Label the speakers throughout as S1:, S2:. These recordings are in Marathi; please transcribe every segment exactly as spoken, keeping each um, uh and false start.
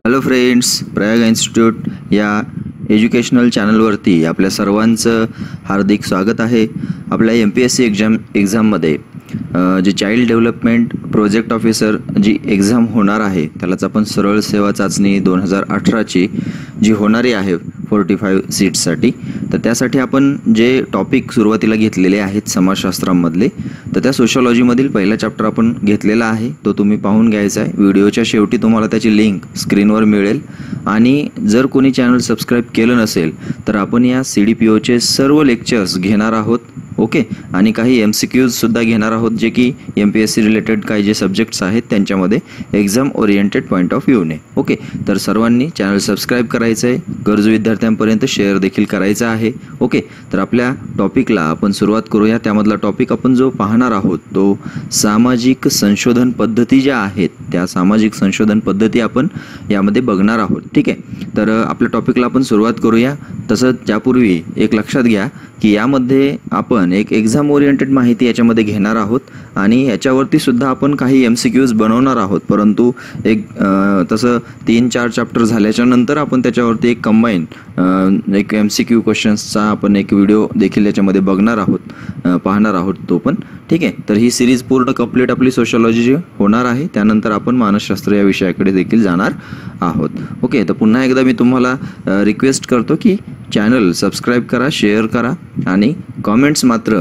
S1: हॅलो फ्रेंड्स, प्रयाग इन्स्टिट्यूट या एज्युकेशनल चॅनलवरती आपल्या सर्वांचं हार्दिक स्वागत आहे। आपल्या M P S C exam एक्झाममध्ये जी चाइल्ड डेव्हलपमेंट प्रोजेक्ट ऑफिसर जी एक्झाम होणार आहे त्यालाच आपण सरळ सेवा चाचणी दोन हजार अठराची जी होणारी आहे फोर्टी फाईव्ह सीट्ससाठी, तर त्यासाठी आपण जे टॉपिक सुरुवातीला घेतलेले आहेत समाजशास्त्रामधले, तर त्या सोशॉलॉजीमधील पहिला चॅप्टर आपण घेतलेला आहे, तो तुम्ही पाहून घ्यायचा आहे। व्हिडिओच्या शेवटी तुम्हाला त्याची लिंक स्क्रीनवर मिळेल। आणि जर कोणी चॅनल सबस्क्राईब केलं नसेल तर आपण या सी डी पी ओचे सर्व लेक्चर्स घेणार आहोत, ओके। आणि काही एम सी क्यूजसुद्धा घेणार आहोत जे की M P S C related काही जे सब्जेक्ट्स आहेत त्यांच्यामध्ये एक्झाम ओरिएंटेड पॉईंट ऑफ व्ह्यूने, ओके। तर सर्वांनी चॅनल सबस्क्राईब करायचं आहे, गरजू विद्यार्थ्यांपर्यंत शेअर देखील करायचा आहे, ओके। तर आपल्या टॉपिकला आपण सुरुवात करूया। त्यामधला टॉपिक आपण जो पाहणार आहोत तो सामाजिक संशोधन पद्धती ज्या आहेत त्या सामाजिक संशोधन पद्धती आपण यामध्ये बघणार आहोत, ठीक आहे। तर आपल्या टॉपिकला आपण सुरुवात करूया। तसंच त्यापूर्वी एक लक्षात घ्या की यामध्ये आपण एक एक्झाम ओरिएंटेड माहिती याच्यामध्ये घेणार आहोत आणि याच्यावरती सुद्धा आपण काही एम सी क्यूज बनवणार आहोत, परंतु एक तसं तीन चार चॅप्टर झाल्याच्या नंतर आपण त्याच्यावरती एक कंबाईन एक एम सी क्यू क्वेश्चन्सचा आपण एक व्हिडिओ देखील याच्यामध्ये बघणार आहोत, पाहणार आहोत तो पण, ठीक आहे। तर ही सिरीज पूर्ण कंप्लीट आपली सोशॉलॉजी होणार आहे, त्यानंतर आपण मानसशास्त्र या विषयाकडे देखील जाणार आहोत, ओके। तर पुन्हा एकदा मी तुम्हाला रिक्वेस्ट करतो की चॅनल सबस्क्राईब करा, शेअर करा आणि कॉमेंट्स मात्र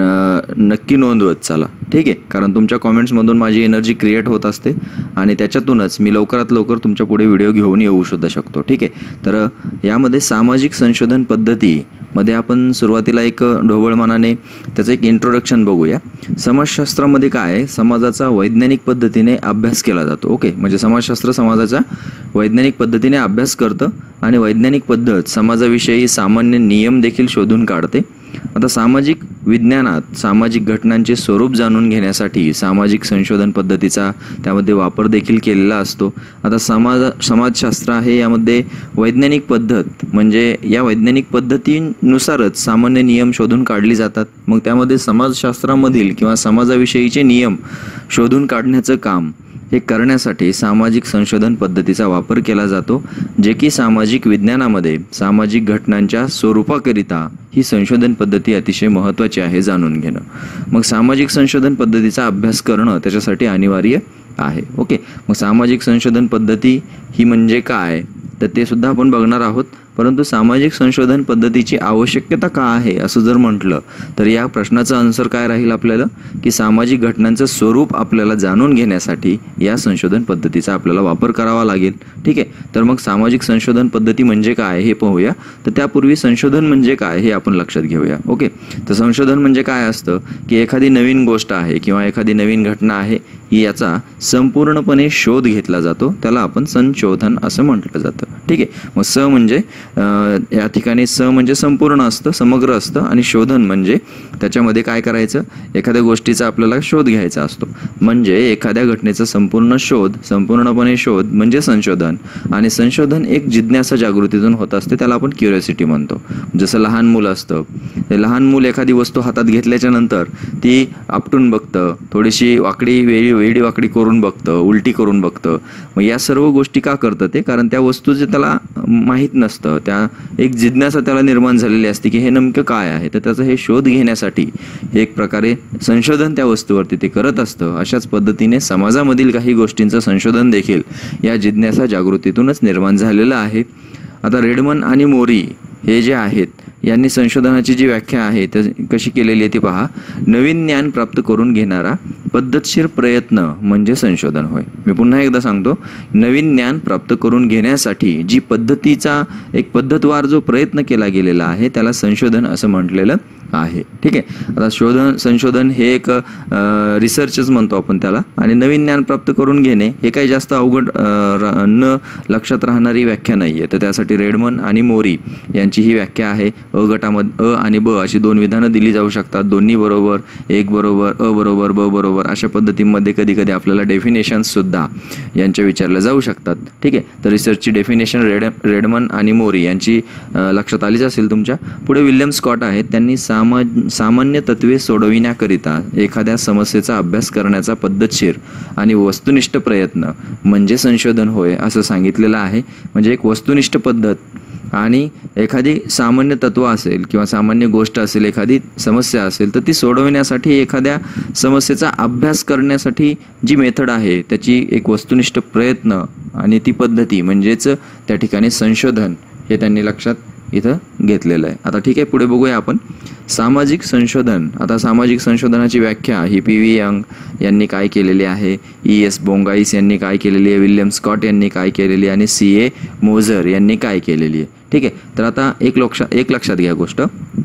S1: नक्की नोंदवत चला, ठीक आहे। कारण तुमच्या कॉमेंट्समधून माझी एनर्जी क्रिएट होत असते आणि त्याच्यातूनच मी लवकरात लवकर तुमच्या पुढे व्हिडिओ घेऊन येऊ सुद्धा शकतो, ठीक आहे। तर यामध्ये सामाजिक संशोधन पद्धतीमध्ये आपण सुरुवातीला एक ढोबळमानाने त्याचं एक इंट्रोडक्शन बघूया। समाजशास्त्रामध्ये काय आहे, समाजाचा वैज्ञानिक पद्धतीने अभ्यास केला जातो, ओके। म्हणजे समाजशास्त्र समाजाचा वैज्ञानिक पद्धतीने अभ्यास करतं आणि वैज्ञानिक पद्धत समाजाविषयी सामान्य नियम देखील शोधून काढते। आता सामाजिक विज्ञानात सामाजिक घटनांचे स्वरूप जाणून घेण्यासाठी सामाजिक संशोधन पद्धतीचा त्यामध्ये वापर देखील केलेला असतो। आता समाज समाजशास्त्र आहे यामध्ये वैज्ञानिक पद्धत म्हणजे या वैज्ञानिक पद्धतीनुसारच सामान्य नियम शोधून काढली जातात। मग त्यामध्ये समाजशास्त्रामधील किंवा समाजाविषयीचे नियम शोधून काढण्याचं काम हे करण्यासाठी सामाजिक संशोधन पद्धतीचा वापर केला जातो, जे की सामाजिक विज्ञानामध्ये सामाजिक घटनांच्या स्वरूपाकरिता ही संशोधन पद्धती अतिशय महत्त्वाची आहे जाणून घेणं। मग सामाजिक संशोधन पद्धतीचा अभ्यास करणं त्याच्यासाठी अनिवार्य आहे, ओके। मग सामाजिक संशोधन पद्धती ही म्हणजे काय तर ते सुद्धा आपण बघणार आहोत, परंतु सामाजिक संशोधन पद्धतीची आवश्यकता का आहे असं जर म्हटलं तर या प्रश्नाचं आन्सर काय राहील आपल्याला की सामाजिक घटनांचं स्वरूप आपल्याला जाणून घेण्यासाठी या संशोधन पद्धतीचा आपल्याला वापर करावा लागेल, ठीक आहे। तर मग सामाजिक संशोधन पद्धती म्हणजे काय हे पाहूया। तर त्यापूर्वी संशोधन म्हणजे काय हे आपण लक्षात घेऊया, ओके। तर संशोधन म्हणजे काय असतं की एखादी नवीन गोष्ट आहे किंवा एखादी नवीन घटना आहे याचा संपूर्णपणे शोध घेतला जातो, त्याला आपण संशोधन असं म्हटलं जातं, ठीक आहे। मग स म्हणजे या ठिकाणी स म्हणजे संपूर्ण असतं, समग्र असतं, आणि शोधन म्हणजे त्याच्यामध्ये काय करायचं, एखाद्या गोष्टीचा आपल्याला शोध घ्यायचा असतो, म्हणजे एखाद्या घटनेचा संपूर्ण शोध संपूर्णपणे शोध म्हणजे संशोधन। आणि संशोधन एक जिज्ञासा जागृतीतून होत असते, त्याला आपण क्युरिओसिटी म्हणतो। जसं लहान मुलं असतं, ते लहान मूल एखादी वस्तू हातात घेतल्याच्या नंतर ती आपटून बघतं, थोडीशी वाकडी वेळी वेडी वाकडी करून बघतं, उलटी करून बघतं। मग या सर्व गोष्टी का करतं ते, कारण त्या वस्तूचे त्याला माहीत नसतं, त्या एक जिज्ञासा त्याला निर्माण झालेली असते की हे नेमकं काय आहे, तर त्याचं हे शोध घेण्यासाठी हे एक प्रकारे संशोधन त्या वस्तूवरती ते करत असतं। अशाच पद्धतीने समाजामधील काही गोष्टींचं संशोधन देखील या जिज्ञासा जागृतीतूनच निर्माण झालेलं आहे। आता रेडमन आणि मोरी हे जे आहेत यांनी संशोधनाची जी व्याख्या आहे ते कशी केलेली आहे ती पहा। नवीन ज्ञान प्राप्त करून घेणारा पद्धतशीर प्रयत्न म्हणजे संशोधन होय। मी पुन्हा एकदा सांगतो, नवीन ज्ञान प्राप्त करून घेण्यासाठी जी पद्धतीचा एक पद्धतवार जो प्रयत्न केला गेलेला आहे त्याला संशोधन असं म्हटलेलं आहे, ठीक आहे। आता शोधन संशोधन हे एक रिसर्चच म्हणतो आपण त्याला, आणि नवीन ज्ञान प्राप्त करून घेणे हे काही जास्त अवघड न लक्षात राहणारी व्याख्या नाही आहे। तर त्यासाठी रेडमन आणि मोरी यांची ही व्याख्या आहे। अ गटामध्ये अ आणि ब अशी दोन विधानं दिली जाऊ शकतात. दोन्ही बरोबर, एक बरोबर, अ बरोबर, ब बरोबर अशा पद्धतीमध्ये कधी कधी आपल्याला डेफिनेशन्ससुद्धा यांच्या विचारल्या जाऊ शकतात. ठीक आहे, तर रिसर्चची डेफिनेशन रेड रेडमन आणि मोरी यांची लक्षात आलीच असेल तुमच्या. पुढे विल्यम स्कॉट आहेत, त्यांनी सामा सामान्य तत्वे सोडविण्याकरिता एखाद्या समस्येचा अभ्यास करण्याचा पद्धतशीर आणि वस्तुनिष्ठ प्रयत्न म्हणजे संशोधन होय असं सांगितलेलं आहे. म्हणजे एक वस्तुनिष्ठ पद्धत आणि एखादी सामान्य तत्व असेल किंवा सामान्य गोष्ट असेल, एखादी समस्या असेल तर ती सोडवण्यासाठी एखाद्या समस्येचा अभ्यास करण्यासाठी जी मेथड आहे त्याची एक वस्तुनिष्ठ प्रयत्न आणि ती पद्धती म्हणजेच त्या ठिकाणी संशोधन हे त्यांनी लक्षात इथं घेतलेलं आहे. आता ठीक आहे, पुढे बघूया आपण सामाजिक संशोधन. आता सामाजिक संशोधनाची व्याख्या ही पी व्ही यंग यांनी काय केलेली आहे, ई एस बोंगाईस यांनी काय केलेली आहे, विल्यम स्कॉट यांनी काय केलेली आहे आणि सी ए मोझर यांनी काय केलेली आहे. ठीक आहे, तर आता एक लक्षात एक लक्षात घ्या गोष्ट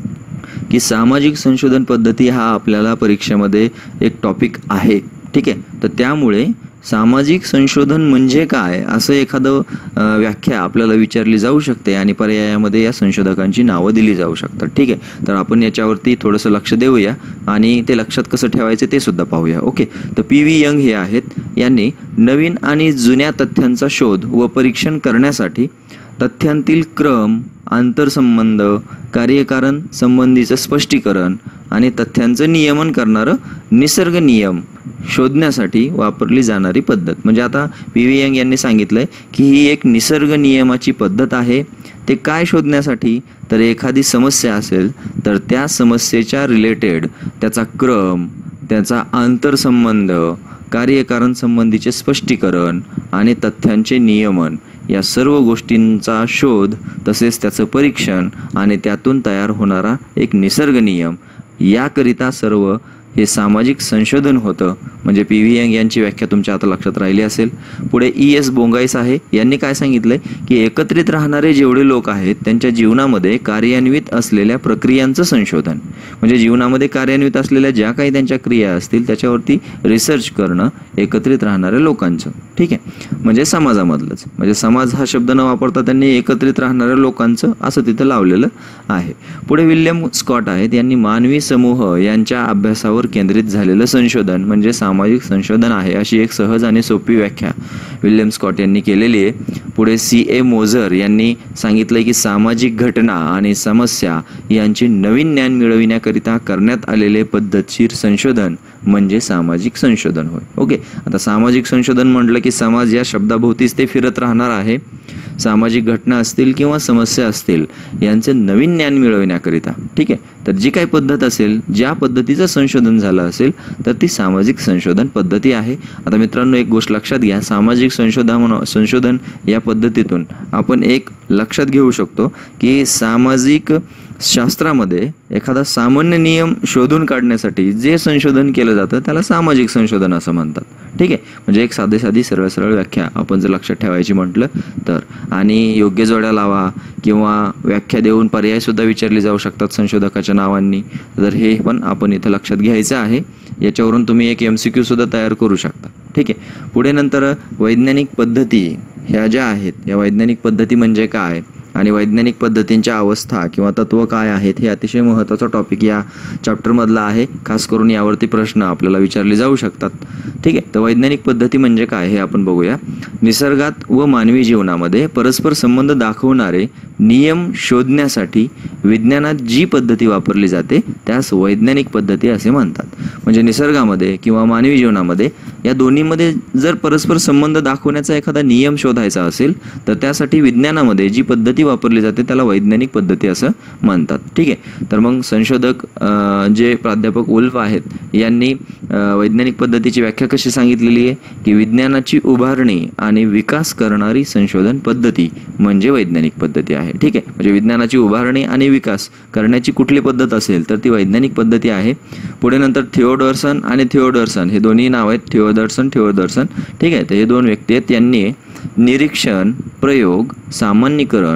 S1: की सामाजिक संशोधन पद्धती हा आपल्याला परीक्षेमध्ये एक टॉपिक आहे. ठीक आहे, तर त्यामुळे सामाजिक संशोधन म्हणजे काय असं एखादं व्याख्या आपल्याला विचारली जाऊ शकते आणि पर्यायामध्ये या संशोधकांची नावं दिली जाऊ शकतात. ठीक आहे, तर आपण याच्यावरती थोडंसं लक्ष देऊया आणि ते लक्षात कसं ठेवायचं ते सुद्धा पाहूया. ओके, तर पी व्ही यंग हे आहेत, यांनी नवीन आणि जुन्या तथ्यांचा शोध व परीक्षण करण्यासाठी तथ्यांतील क्रम, आंतरसंबंध, कार्यकारण संबंधीचं स्पष्टीकरण आणि तथ्यांचं नियमन करणारं निसर्ग नियम शोधण्यासाठी वापरली जाणारी पद्धत. म्हणजे आता पी व्ही यंग यांनी सांगितलंय की ही एक निसर्ग नियमाची पद्धत आहे. ते काय शोधण्यासाठी, तर एखादी समस्या असेल तर त्या समस्येच्या रिलेटेड त्याचा क्रम, त्याचा आंतरसंबंध, कार्यकारण संबंधीचे स्पष्टीकरण आणि तथ्यांचे नियमन या सर्व गोष्टींचा शोध, तसेच त्याचं परीक्षण आणि त्यातून तयार होणारा एक निसर्ग नियम, याकरिता सर्व हे सामाजिक संशोधन होतं. म्हणजे पी व्ही यंग यांची व्याख्या तुमच्या आता लक्षात राहिली असेल. पुढे ई एस बोंगाईस आहे, यांनी काय सांगितलंय की एकत्रित राहणारे जेवढे लोक आहेत त्यांच्या जीवनामध्ये कार्यान्वित असलेल्या प्रक्रियांचं संशोधन. म्हणजे जीवनामध्ये कार्यान्वित असलेल्या ज्या काही त्यांच्या क्रिया असतील त्याच्यावरती रिसर्च करणं एकत्रित राहणाऱ्या लोकांचं. ठीक आहे, म्हणजे समाजामधलंच, म्हणजे समाज हा शब्द न वापरता त्यांनी एकत्रित राहणाऱ्या लोकांचं असं तिथं लावलेलं आहे. पुढे विल्यम स्कॉट आहेत, यांनी मानवी समूह यांच्या अभ्यासावर केंद्रित झालेलं संशोधन म्हणजे सामाजिक संशोधन आहे अशी एक सहज आणि सोपी व्याख्या विल्यम स्कॉट यांनी केलेली आहे. पुढे सी ए मोझर यांनी सांगितलंय की सामाजिक घटना आणि समस्या यांचे नवीन ज्ञान मिळविण्याकरिता करण्यात आलेले पद्धतशीर संशोधन म्हणजे सामाजिक संशोधन होय. ओके, आता सामाजिक संशोधन म्हटलं की समाज या शब्दाभोवतीच ते फिरत राहणार आहे. सामाजिक घटना असतील किंवा समस्या असतील यांचे नवीन ज्ञान मिळविण्याकरिता. ठीक आहे, तर जी काही पद्धत असेल, ज्या पद्धतीचं संशोधन झालं असेल तर ती सामाजिक संशोधन पद्धती आहे. आता मित्रांनो एक गोष्ट लक्षात घ्या, सामाजिक संशोधन संशोधन या पद्धतीतून आपण एक लक्षात घेऊ शकतो की सामाजिक शास्त्रामध्ये एखादा सामान्य नियम शोधून काढण्यासाठी जे संशोधन केलं जातं त्याला सामाजिक संशोधन असं म्हणतात. ठीक आहे, म्हणजे एक साधी साधी सरळ सरळ व्याख्या आपण जर लक्षात ठेवायची म्हटलं तर. आणि योग्य जोड्या लावा किंवा व्याख्या देऊन पर्याय सुद्धा विचारले जाऊ शकतात संशोधकाच्या नावांनी. तर हे पण आपण इथं लक्षात घ्यायचं आहे. याच्यावरून तुम्ही एक एम सी क्यू सुद्धा तयार करू शकता. ठीक आहे, पुढे नंतर वैज्ञानिक पद्धती ह्या ज्या आहेत, या वैज्ञानिक पद्धती म्हणजे काय आणि वैज्ञानिक पद्धतींच्या अवस्था किंवा तत्व काय आहेत हे अतिशय महत्त्वाचा टॉपिक या चॅप्टरमधला आहे. खास करून यावरती प्रश्न आपल्याला विचारले जाऊ शकतात. ठीक आहे, तर वैज्ञानिक पद्धती म्हणजे काय हे आपण बघूया. निसर्गात व मानवी जीवनामध्ये परस्पर संबंध दाखवणारे नियम शोधण्यासाठी विज्ञानात जी पद्धती वापरली जाते त्यास वैज्ञानिक पद्धती असे म्हणतात. म्हणजे निसर्गामध्ये किंवा मानवी जीवनामध्ये या दोन्हीमध्ये जर परस्पर संबंध दाखवण्याचा एखादा नियम शोधायचा असेल तर त्यासाठी विज्ञानामध्ये जी पद्धती वापरली जाते त्याला वैज्ञानिक पद्धती असं म्हणतात. ठीक आहे, तर मग संशोधक जे प्राध्यापक वुल्फ आहेत यांनी वैज्ञानिक पद्धतीची व्याख्या कशी सांगितलेली आहे की विज्ञानाची उभारणी आणि विकास करणारी संशोधन पद्धती म्हणजे वैज्ञानिक पद्धती आहे. ठीक आहे, म्हणजे विज्ञानाची उभारणी आणि विकास करण्याची कुठली पद्धत असेल तर ती वैज्ञानिक पद्धती आहे. पुढे नंतर थिओडॉर्सन आणि थिओडॉर्सन हे दोन्ही नाव आहेत, थिओडॉर्सन थिओडॉर्सन. ठीक आहे, तर हे दोन व्यक्ती आहेत, त्यांनी निरीक्षण, प्रयोग, सामान्यीकरण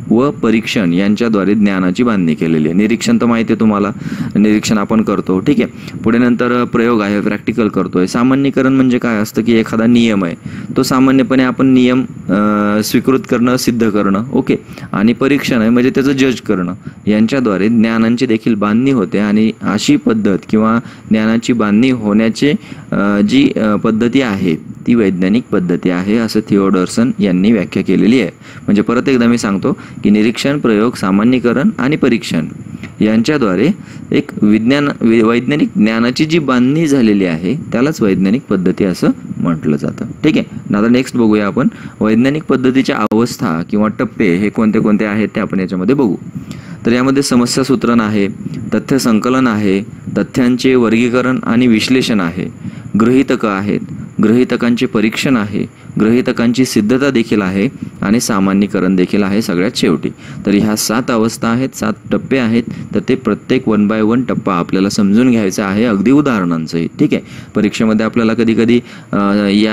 S1: व परीक्षण यांच्याद्वारे ज्ञानाची बांधणी केलेली आहे. निरीक्षण तर माहिती आहे तुम्हाला, निरीक्षण आपण करतो, ठीक आहे. पुढे नंतर प्रयोग आहे, प्रॅक्टिकल करतोय. सामान्यीकरण म्हणजे काय असतं की एखादा नियम आहे तो सामान्यपणे आपण नियम स्वीकृत करणं, सिद्ध करणं, ओके. आणि परीक्षण आहे म्हणजे त्याचं जज करणं. यांच्याद्वारे ज्ञानांची देखील बांधणी होते आणि अशी पद्धत किंवा ज्ञानाची बांधणी होण्याचे जी पद्धती आहे ती वैज्ञानिक पद्धती आहे असं थिओडोरसन यांनी व्याख्या केलेली आहे. म्हणजे परत एकदा मी सांगतो की निरीक्षण, प्रयोग, सामान्यीकरण आणि परीक्षण यांच्याद्वारे एक विज्ञान वैज्ञानिक ज्ञानाची जी बांधणी झालेली आहे त्यालाच वैज्ञानिक पद्धती असं म्हटलं जातं, ठीक आहे. आता नेक्स्ट बघूया आपण वैज्ञानिक पद्धतीच्या अवस्था किंवा टप्पे हे कोणते कोणते आहेत ते आपण याच्यामध्ये बघू. तर यामध्ये समस्या सूत्रण आहे, तथ्य संकलन आहे, तथ्यांचे वर्गीकरण आणि विश्लेषण आहे, गृहीतकं आहेत, गृहीतकांचे परीक्षण आहे, गृहीतकांची सिद्धता देखील आहे आणि सामान्यीकरण देखील आहे सगळ्यात शेवटी. तर ह्या सात अवस्था आहेत, सात टप्पे आहेत. तर ते प्रत्येक वन बाय वन टप्पा आपल्याला समजून घ्यायचा आहे अगदी उदाहरणांसहित, ठीक आहे. परीक्षेमध्ये आपल्याला कधी कधी या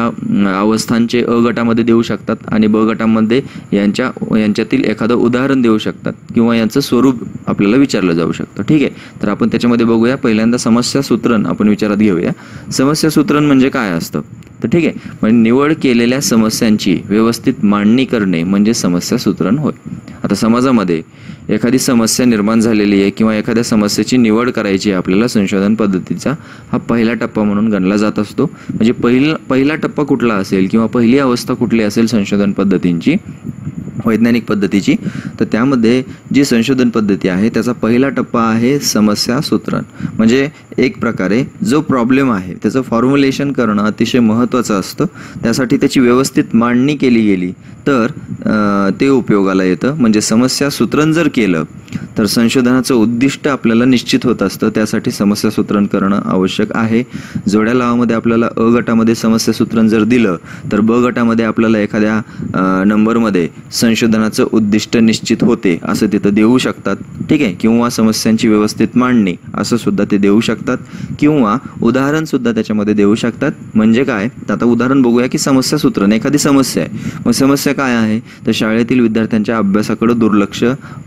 S1: या अवस्थांचे अ गटामध्ये देऊ शकतात आणि ब गटामध्ये यांच्या यांच्यातील एखादं उदाहरण देऊ शकतात किंवा यांचं स्वरूप आपल्याला विचारलं जाऊ शकतं, ठीक आहे. तर आपण त्याच्यामध्ये बघूया. पहिल्यांदा समस्या सूत्रण आपण विचारात घेऊया. समस्या सूत्रण म्हणजे काय असतं तर ठीक आहे, म्हणजे निवड केलेल्या समस्यांची व्यवस्थित मांडणी करणे म्हणजे समस्या सूत्रण होय. आता समाजामध्ये एखादी समस्या निर्माण झालेली आहे किंवा एखाद्या समस्येची निवड करायची आहे आपल्याला, संशोधन पद्धतीचा हा पहिला टप्पा म्हणून गणला जात असतो. म्हणजे पहिला पहिला टप्पा कुठला असेल किंवा पहिली अवस्था कुठली असेल संशोधन पद्धतींची, वैज्ञानिक पद्धतीची, तर त्यामध्ये जी संशोधन पद्धती आहे त्याचा पहिला टप्पा आहे समस्या सूत्रण. म्हणजे एक प्रकारे जो प्रॉब्लेम आहे त्याचं फॉर्म्युलेशन करणं अतिशय महत्त्वाचं असतं. त्यासाठी त्याची व्यवस्थित मांडणी केली गेली तर ते उपयोगाला येतं. म्हणजे समस्या सूत्रण जर केलं तर संशोधनाचं उद्दिष्ट आपल्याला निश्चित होत असतं. त्यासाठी समस्या सूत्रण करणं आवश्यक आहे. जोड्या लावामध्ये आपल्याला अ गटामध्ये समस्या सूत्रण जर दिलं तर ब गटामध्ये आपल्याला एखाद्या नंबरमध्ये संशोधनाचं उद्दिष्ट निश्चित होते असं तिथं देऊ शकतात, ठीक आहे. किंवा समस्यांची व्यवस्थित मांडणी असं सुद्धा ते देऊ शकतात किंवा उदाहरण सुद्धा त्याच्यामध्ये देऊ शकतात. म्हणजे काय, आता उदाहरण बघूया की समस्या सूत्रण, एखादी समस्या आहे. मग समस्या काय आहे तर शाळेतील विद्यार्थ्यांच्या अभ्यासाकडे दुर्लक्ष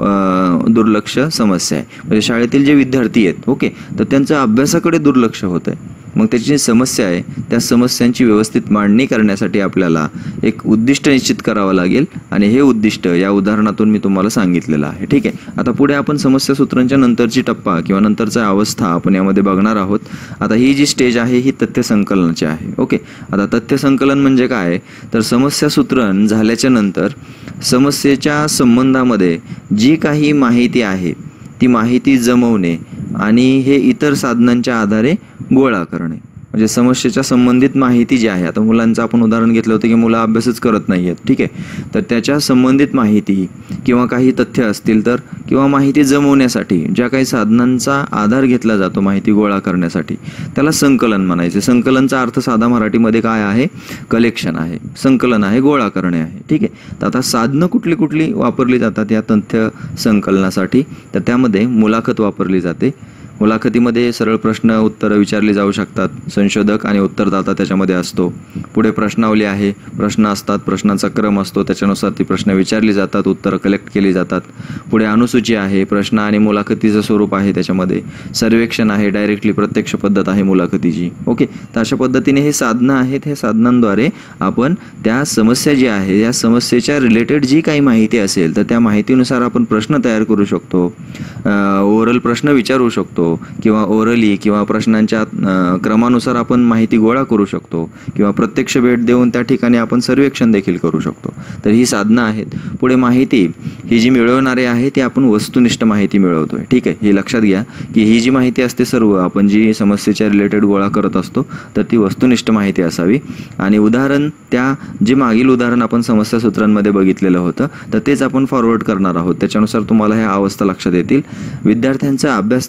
S1: दुर्लक्ष समस्या आहे. म्हणजे शाळेतील जे विद्यार्थी आहेत, ओके, तर त्यांचं अभ्यासाकडे दुर्लक्ष होत आहे. मग त्याची जी समस्या आहे त्या समस्यांची व्यवस्थित मांडणी करण्यासाठी आपल्याला एक उद्दिष्ट निश्चित करावं लागेल आणि हे उद्दिष्ट या उदाहरणातून मी तुम्हाला सांगितलेलं आहे, ठीक आहे. आता पुढे आपण समस्या सूत्रांच्या नंतरची टप्पा किंवा नंतरचा अवस्था आपण यामध्ये बघणार आहोत. आता ही जी स्टेज आहे ही तथ्य संकलनाची आहे, ओके. आता तथ्य संकलन म्हणजे काय तर समस्या सूत्रण झाल्याच्या नंतर समस्येच्या संबंधामध्ये जी काही माहिती आहे ती माहिती जमवणे आणि हे इतर साधनांच्या आधारे गोळा करणे. म्हणजे समस्येच्या संबंधित माहिती जी आहे, आता मुलांचं आपण उदाहरण घेतलं होतं की मुलं अभ्यासच करत नाही आहेत, ठीक आहे. तर त्याच्या संबंधित माहिती किंवा काही तथ्य असतील तर किंवा माहिती जमवण्यासाठी ज्या काही साधनांचा आधार घेतला जातो माहिती गोळा करण्यासाठी त्याला संकलन म्हणायचे. संकलनचा अर्थ साधा मराठीमध्ये काय आहे, कलेक्शन आहे, संकलन आहे, गोळा करणे आहे, ठीक आहे. तर आता साधनं कुठली कुठली वापरली जातात या तथ्य संकलनासाठी तर त्यामध्ये मुलाखत वापरली जाते. मुलाखतीमध्ये सरळ प्रश्न उत्तरं विचारली जाऊ शकतात. संशोधक आणि उत्तरदाता त्याच्यामध्ये असतो. पुढे प्रश्नावली आहे, प्रश्न असतात, प्रश्नांचा क्रम असतो, त्याच्यानुसार ती प्रश्न विचारली जातात, उत्तरं कलेक्ट केली जातात. पुढे अनुसूची आहे, प्रश्न आणि मुलाखतीचं स्वरूप आहे, त्याच्यामध्ये सर्वेक्षण आहे, डायरेक्टली प्रत्यक्ष पद्धत आहे मुलाखतीची, ओके. तर अशा पद्धतीने हे साधनं आहेत. हे साधनांद्वारे आपण त्या समस्या जी आहे या समस्येच्या रिलेटेड जी काही माहिती असेल तर त्या माहितीनुसार आपण प्रश्न तयार करू शकतो, ओरल प्रश्न विचारू शकतो किंवा ओरली किंवा प्रश्नांच्या क्रमानुसार आपण माहिती गोळा करू शकतो किंवा प्रत्यक्ष भेट देऊन त्या ठिकाणी आपण सर्वेक्षण देखील करू शकतो. तर ही साधनं आहेत. पुढे माहिती ही जी मिळवणारे आहे ती आपण वस्तुनिष्ठ माहिती मिळवतोय, ठीक आहे. हे लक्षात घ्या की ही जी माहिती असते सर्व आपण जी समस्येच्या रिलेटेड गोळा करत असतो तर ती वस्तुनिष्ठ माहिती असावी. आणि उदाहरण त्या जे मागील उदाहरण आपण समस्या सूत्रांमध्ये बघितलेलं होतं तर तेच आपण फॉरवर्ड करणार आहोत. त्याच्यानुसार तुम्हाला ह्या अवस्था लक्षात येतील. विद्यार्थ्यांचा अभ्यास न करण्या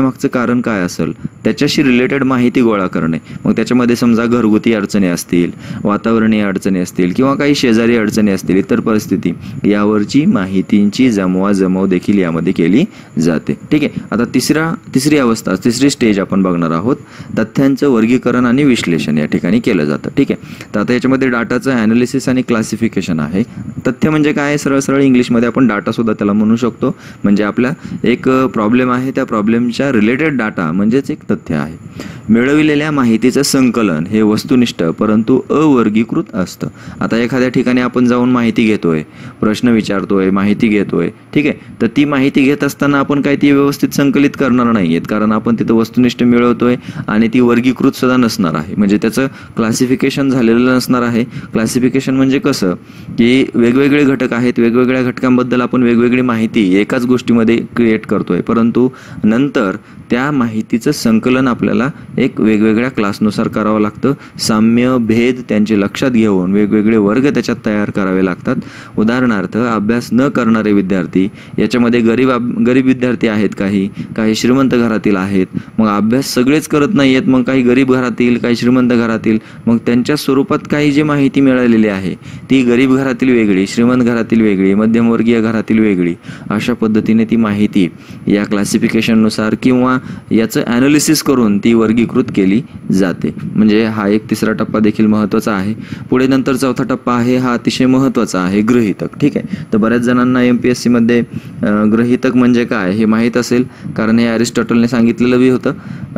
S1: करण्यामागचं कारण काय असेल, त्याच्याशी रिलेटेड माहिती गोळा करणे. मग त्याच्यामध्ये समजा घरगुती अडचणी असतील, वातावरणीय अडचणी असतील किंवा काही शेजारी अडचणी असतील, इतर परिस्थिती, यावरची माहितींची जमवाजमव देखील यामध्ये केली जाते. ठीक आहे. आता तिसरा तिसरी अवस्था तिसरी स्टेज आपण बघणार आहोत. तथ्यांचं वर्गीकरण आणि विश्लेषण या ठिकाणी केलं जातं. ठीक आहे. तर आता याच्यामध्ये डाटाचं ॲनालिसिस आणि क्लासिफिकेशन आहे. तथ्य म्हणजे काय, सरळ सरळ इंग्लिशमध्ये आपण डाटा सुद्धा त्याला म्हणू शकतो. म्हणजे आपल्या एक प्रॉब्लेम आहे, त्या प्रॉब्लेमच्या रिलेटेड डाटा म्हणजेच एक तथ्य आहे. मिळविलेल्या माहितीचं संकलन हे वस्तुनिष्ठ परंतु अवर्गीकृत असतं. आता एखाद्या ठिकाणी आपण जाऊन माहिती घेतोय, प्रश्न विचारतोय, माहिती घेतोय, ठीक आहे. तर ती माहिती घेत असताना आपण काही ती व्यवस्थित संकलित करणार नाही आहेत, कारण आपण तिथं वस्तुनिष्ठ मिळवतोय आणि ती वर्गीकृत सुद्धा नसणार आहे. म्हणजे त्याचं क्लासिफिकेशन झालेलं नसणार आहे. क्लासिफिकेशन म्हणजे कसं की वेगवेगळे घटक आहेत, वेगवेगळ्या घटकांबद्दल आपण वेगवेगळी माहिती एकाच गोष्टीमध्ये क्रिएट करतोय, परंतु नंतर त्या माहितीचं संकलन आपल्याला एक वेगवेगळ्या क्लासनुसार करावं लागतं. साम्य भेद त्यांचे लक्षात घेऊन वेगवेगळे वर्ग त्याच्यात तयार करावे लागतात. उदाहरणार्थ अभ्यास न करणारे विद्यार्थी, याच्यामध्ये गरीब गरीब विद्यार्थी आहेत, काही काही श्रीमंत घरातील आहेत. मग अभ्यास सगळेच करत नाही आहेत, मग काही गरीब घरातील, काही श्रीमंत घरातील. मग त्यांच्या स्वरूपात काही जी माहिती मिळालेली आहे ती गरीब घरातील वेगळी, श्रीमंत घरातील वेगळी, मध्यमवर्गीय घरातील वेगळी. अशा पद्धतीने ती माहिती या क्लासिफिकेशननुसार किंवा याचं ॲनालिसिस करून ती वर्गीकृत केली जाते. म्हणजे हा एक तिसरा टप्पा देखील महत्त्वाचा आहे. पुढे नंतर चौथा टप्पा आहे, हा अतिशय महत्त्वाचा आहे, गृहीतक. ठीक आहे. तर बऱ्याच जणांना एम पी एस सीमध्ये गृहीतक म्हणजे काय हे माहीत असेल, कारण हे अरिस्टॉटलने सांगितलेलं बी होतं.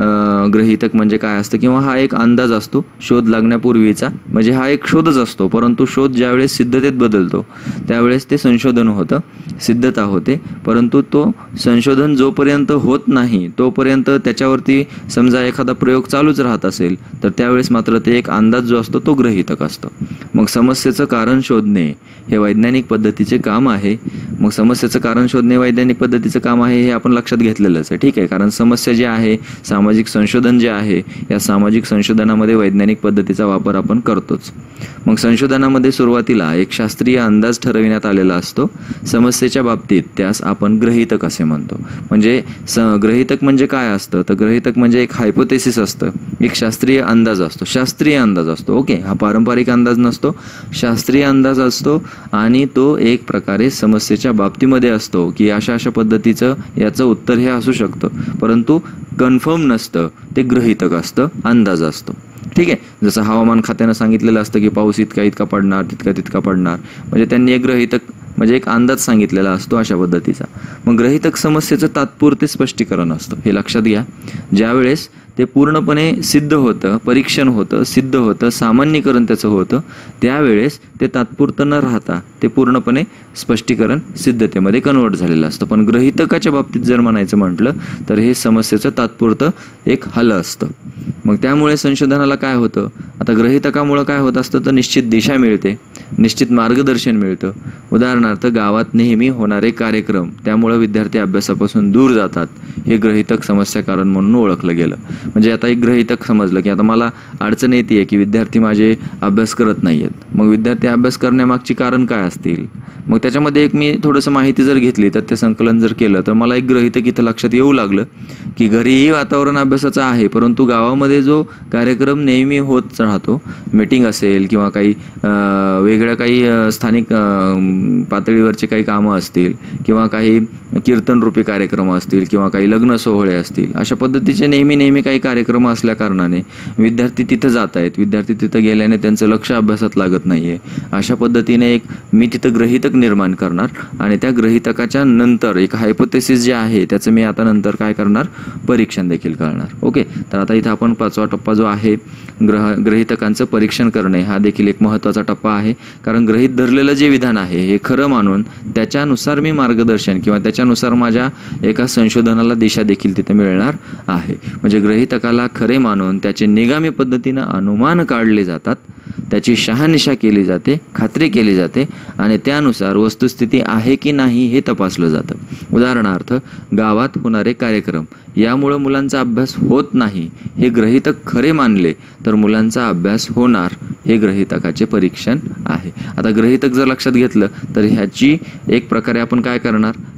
S1: गृहीतक म्हणजे काय असतं, किंवा हा एक अंदाज असतो शोध लागण्यापूर्वीचा. म्हणजे हा एक शोधच असतो, परंतु शोध ज्यावेळेस सिद्धतेत बदलतो त्यावेळेस ते संशोधन होतं, सिद्धता होते. परंतु तो संशोधन जोपर्यंत होत नाही तोपर्यंत त्याच्यावरती समजा एखादा प्रयोग चालूच राहत असेल तर त्यावेळेस मात्र ते एक अंदाज जो असतो तो गृहीतक असतो. मग समस्येचं कारण शोधणे हे वैज्ञानिक पद्धतीचे काम आहे. मग समस्येचं कारण शोधणे वैज्ञानिक पद्धतीचं काम आहे हे आपण लक्षात घेतलेलंच आहे. ठीक आहे. कारण समस्या जी आहे, सामाजिक संशोधन जे आहे, या सामाजिक संशोधनामध्ये वैज्ञानिक पद्धतीचा वापर आपण करतोच. मग संशोधनामध्ये सुरुवातीला एक शास्त्रीय अंदाज ठरविण्यात आलेला असतो. समस्येच्या बाबतीत त्यास आपण गृहीतक असे म्हणतो. म्हणजे स गृहीतक म्हणजे काय असतं, तर गृहीतक म्हणजे एक हायपोथेसिस असतं, एक शास्त्रीय अंदाज असतो. शास्त्रीय अंदाज असतो. ओके. हा पारंपरिक अंदाज नसतो, शास्त्रीय अंदाज असतो. आणि तो एक प्रकारे समस्येच्या बाबतीमध्ये असतो की अशा अशा पद्धतीचं याचं उत्तर हे असू शकतं, परंतु कन्फर्म नसतं, ते गृहीतक असतं, अंदाज असतो. ठीक आहे. जसं हवामान खात्यानं सांगितलेलं असतं की पाऊस इतका इतका पडणार, तितका तितका पडणार, म्हणजे त्यांनी एक गृहीतक म्हणजे एक अंदाज सांगितलेला असतो अशा पद्धतीचा. मग गृहीतक समस्येचं तात्पुरते स्पष्टीकरण असतं, हे लक्षात घ्या. ज्यावेळेस ते पूर्णपणे सिद्ध होतं, परीक्षण होतं, सिद्ध होतं, सामान्यीकरण त्याचं होतं, त्यावेळेस ते तात्पुरतं न राहता ते पूर्णपणे स्पष्टीकरण सिद्धतेमध्ये कन्वर्ट झालेलं असतं. पण गृहीतकाच्या बाबतीत जर म्हणायचं म्हटलं तर हे समस्येचं तात्पुरतं एक हल असतं. मग त्यामुळे संशोधनाला काय होतं, आता गृहीतकामुळं काय होत असतं तर निश्चित दिशा मिळते, निश्चित मार्गदर्शन मिळतं. उदाहरणार्थ गावात नेहमी होणारे कार्यक्रम, त्यामुळं विद्यार्थी अभ्यासापासून दूर जातात, हे गृहीतक समस्या कारण म्हणून ओळखलं गेलं. म्हणजे आता एक गृहीतक समजलं की आता मला अडचण येते की विद्यार्थी माझे अभ्यास करत नाही आहेत. मग विद्यार्थी अभ्यास करण्यामागची कारण काय असतील, मग त्याच्यामध्ये एक मी थोडंसं माहिती जर घेतली, तर ते संकलन जर केलं, तर मला एक गृहीतक इथं लक्षात येऊ लागलं की घरीही वातावरण अभ्यासाचं आहे, परंतु गावामध्ये जो कार्यक्रम नेहमी होत राहतो, मीटिंग असेल किंवा काही वेगळ्या काही स्थानिक पातळीवरचे काही कामं असतील किंवा काही कीर्तनरूपी कार्यक्रम असतील किंवा काही लग्न सोहळे असतील, अशा पद्धतीचे नेहमी नेहमी काही कार्यक्रम असल्या कारणाने विद्यार्थी तिथं जात आहेत. विद्यार्थी तिथं गेल्याने त्यांचं लक्ष अभ्यासात लागत नाही आहे. अशा पद्धतीने एक मी तिथं गृहीतक निर्माण करणार आणि त्या गृहीतकाच्या नंतर एक हायपोथेसिस जे आहे त्याचं मी आता नंतर काय करणार, परीक्षण देखील करणार. ओके. तर आता इथं आपण पाचवा टप्पा जो आहे ग्रह गृहीतकांचं परीक्षण करणे, हा देखील एक महत्त्वाचा टप्पा आहे. कारण गृहीत धरलेलं जे विधान आहे हे खरं मानून त्याच्यानुसार मी मार्गदर्शन किंवा त्याच्यानुसार माझ्या एका संशोधनाला दिशा देखील तिथे मिळणार आहे. म्हणजे गृहीतकाला खरे मानून त्याचे निगामी पद्धतीनं अनुमान काढले जातात, त्याची शहानिशा केली जाते, खात्री केली जाते आणि त्यानुसार वस्तुस्थिती आहे की नाही हे तपासलं जातं. उदाहरणार्थ गावात होणारे कार्यक्रम, यामुळं मुलांचा अभ्यास होत नाही हे गृहीतक खरे मानले तर मुलांचा अभ्यास होणार, हे गृहीतकाचे परीक्षण आहे. आता गृहीतक जर लक्षात घेतलं तर ह्याची एक प्रकारे आपण काय करणार,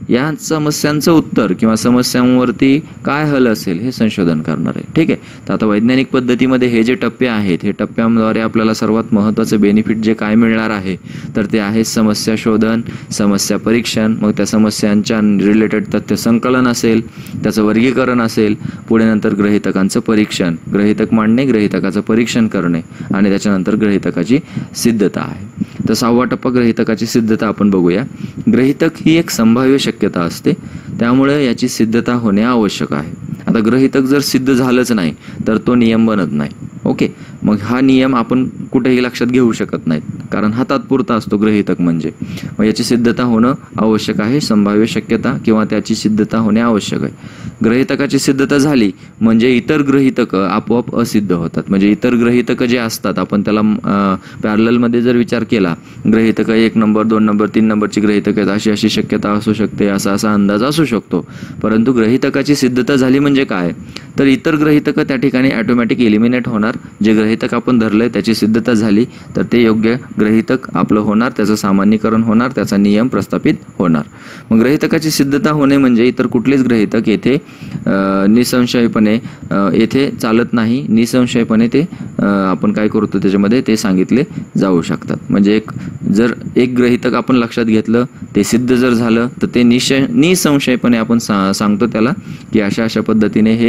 S1: या समस्यांचं उत्तर किंवा समस्यांवरती काय हल असेल हे संशोधन करणार आहे. ठीक आहे. तर आता वैज्ञानिक पद्धतीमध्ये हे जे टप्पे आहेत, हे टप्प्यांद्वारे आपल्याला सर्वात महत्त्वाचं बेनिफिट जे काय मिळणार आहे तर ते आहे समस्या शोधन, समस्या परीक्षण, मग त्या समस्यांच्या रिलेटेड तथ्य संकलन असेल, त्याचं वर्गीकरण असेल, पुढे नंतर गृहीतकांचं परीक्षण, गृहीतक मांडणे, गृहीतकाचं परीक्षण करणे आणि त्याच्यानंतर गृहीतकाची सिद्धता आहे. तर सहावा टप्पा गृहीतकाची सिद्धता आपण बघूया. गृहीतक ही एक संभाव्य शक्यता असते, त्यामुळे याची सिद्धता होणे आवश्यक आहे. आता गृहीतक जर सिद्ध झालंच नाही तर तो नियम बनत नाही. ओके, मग हा नियम आपण कुठेही लक्षात घेऊ शकत नाहीत, कारण हा तात्पुरता असतो गृहीतक म्हणजे. मग याची सिद्धता होणं आवश्यक आहे, संभाव्य शक्यता किंवा त्याची सिद्धता होणे आवश्यक आहे. गृहीतकाची सिद्धता झाली म्हणजे इतर गृहीतकं आपोआप असिद्ध होतात. म्हणजे इतर गृहीतकं जे असतात, आपण त्याला पॅरललमध्ये जर विचार केला, गृहीतकं एक नंबर, दोन नंबर, तीन नंबरची गृहीतकं आहेत, अशी अशी शक्यता असू शकते, असा असा अंदाज असू शकतो. परंतु गृहीतकाची सिद्धता झाली म्हणजे काय, तर इतर गृहीतकं त्या ठिकाणी ऑटोमॅटिक एलिमिनेट होणार. जे गृहीतक आपण धरलंय त्याची सिद्धता झाली तर ते योग्य गृहीतक आपलं होणार, त्याचं सामान्यीकरण होणार, त्याचा नियम प्रस्थापित होणार. मग गृहीतकाची सिद्धता होणे म्हणजे इतर कुठलेच गृहीतक येथे निसंशयपणे येथे चालत नाही, निसंशयपणे ते आपण काय करतो त्याच्यामध्ये ते सांगितले जाऊ शकतात. म्हणजे एक जर एक गृहीतक आपण लक्षात घेतलं, ते सिद्ध जर झालं तर ते निशय निसंशयपणे आपण सा सांगतो त्याला की अशा अशा पद्धतीने हे